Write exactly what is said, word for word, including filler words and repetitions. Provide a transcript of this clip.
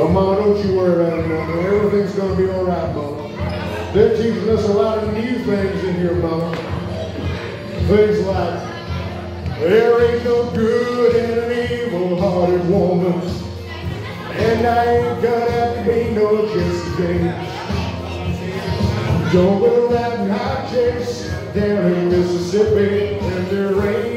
Mama, don't you worry about it, Mama. Everything's going to be all right, Mama. They're teaching us a lot of new things in here, Mama. Things like, there ain't no good in an evil-hearted woman, and I ain't gonna be no Jesse. Don't go around hot chicks down in Mississippi, and there ain't